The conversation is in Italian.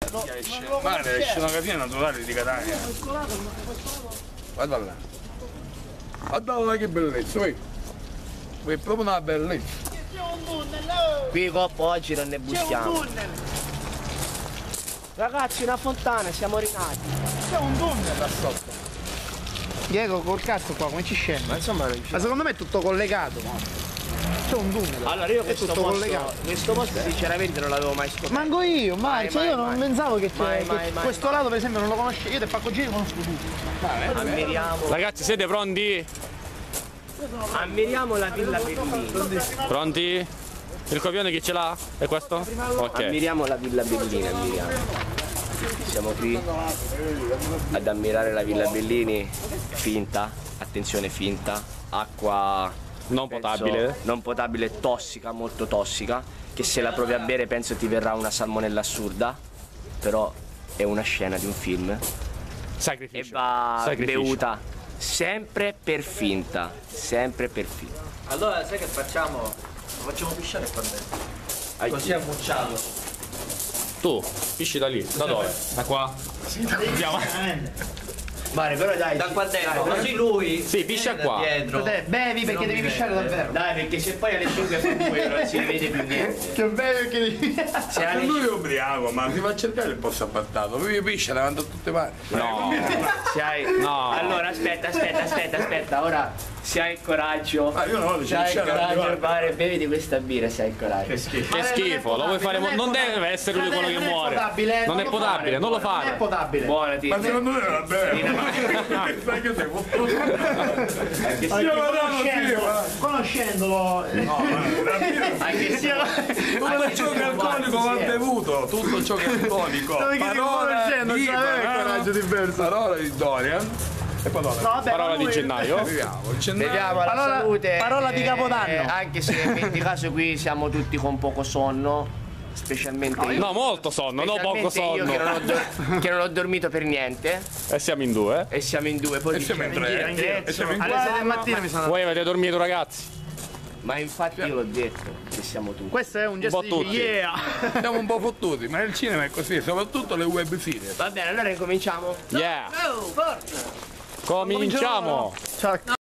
Guarda, è scenografia naturale di Catania. Guarda là. Guarda là che bellezza, vedi? È proprio una bellezza. Qui Coppo oggi non ne buschiamo. Ragazzi, una fontana, siamo rinati. C'è un tunnel là sotto. Diego, col cazzo qua, come ci scende? Ma insomma non Ma secondo me è tutto collegato. C'è un tunnel. Allora io è tutto collegato. questo posto sinceramente non l'avevo mai scoperto. Manco io, mai, cioè io non pensavo che c'è. Mai, Questo lato per esempio non lo conoscevo, io del Pacco Giri conosco tutto. Ammiriamo. Ragazzi, siete pronti? Ammiriamo la Villa Bellini. Pronti? Il copione chi ce l'ha? È questo? Ok. Ammiriamo la Villa Bellini, ammiriamo. Siamo qui ad ammirare la Villa Bellini, finta, attenzione finta, acqua Non potabile. non potabile, tossica, molto tossica, che se la provi a bere penso ti verrà una salmonella assurda, però è una scena di un film e Sacrificio. va Sacrificio. bevuta sempre per finta, sempre per finta. Allora sai che facciamo? Lo facciamo pisciare qua dentro. Così è ammucciato. Tu, pisci da lì. Da dove? Da qua? Andiamo. Mare, però dai. Da qua dentro, così lui. Sì, piscia viene qua. da dietro. Bevi perché devi pisciare davvero. Dai, perché se poi alle 5 fa buio non si vede più niente. Che bevi perché devi. Se alle Lui è ubriaco, ma ti fa cercare il posto appartato. Lui piscia davanti a tutte le parti. No. Se hai... No. Allora aspetta, ora se hai il coraggio. Ma io una volta Se hai il coraggio guarda. fare, bevi di questa birra se hai il coraggio. Che schifo, lo vuoi fare? Non deve essere lui quello che muore. Non è potabile, non lo Non è fare. potabile. Buonati. Ma secondo me va bene. Sai che sei fottuto? Conoscendolo. Anche se Tutto ciò che è alcolico va bevuto. Tutto ciò che è alcolico. Parola di Dorian. E poi Dorian. Parola di gennaio. Arriviamo. Il gennaio. beviamo alla Parola- salute. parola di Capodanno. Anche se in metti caso qui siamo tutti con poco sonno. Specialmente io. No, molto sonno, no poco Specialmente io sonno. che non ho dormito per niente. E siamo in due. E siamo in due. Poi E siamo in tre. E siamo in Alle 6 del mattino mi sono. Voi avete dormito, ragazzi? Ma infatti io l'ho detto che siamo tutti. Questo è un gesto di tutti. yeah. Siamo un po' fottuti, ma nel cinema è così, soprattutto le web series. Va bene, allora incominciamo. Yeah. Cominciamo. Ciao.